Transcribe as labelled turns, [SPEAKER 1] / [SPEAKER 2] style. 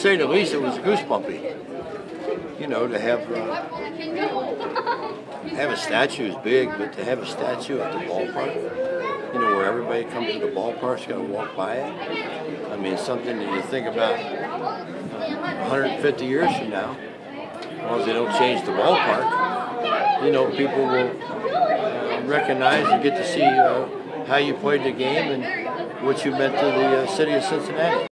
[SPEAKER 1] say the least, it was goosebumpy. You know, to have a statue is big, but to have a statue at the ballpark, you know, where everybody comes to the ballpark's got to walk by it. I mean, it's something that you think about 150 years from now, as long as they don't change the ballpark, you know, people will recognize and get to see how you played the game and what you meant to the city of Cincinnati.